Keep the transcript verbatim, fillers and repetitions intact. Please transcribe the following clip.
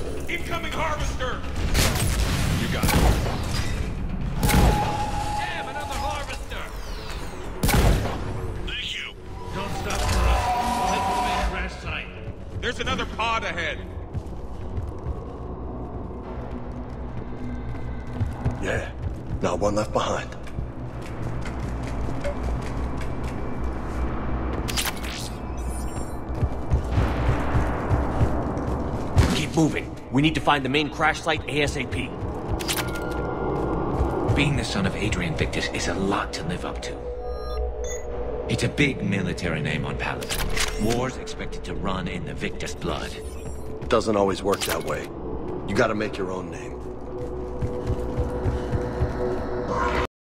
Incoming harvester! You got it. Damn, another harvester! Thank you. Don't stop for us. We'll head to the main crash site. There's another pod ahead. Yeah, not one left behind. Keep moving. We need to find the main crash site ASAP. Being the son of Adrian Victus is a lot to live up to. It's a big military name on Paladin. War's expected to run in the Victus blood. Doesn't always work that way. You gotta make your own name.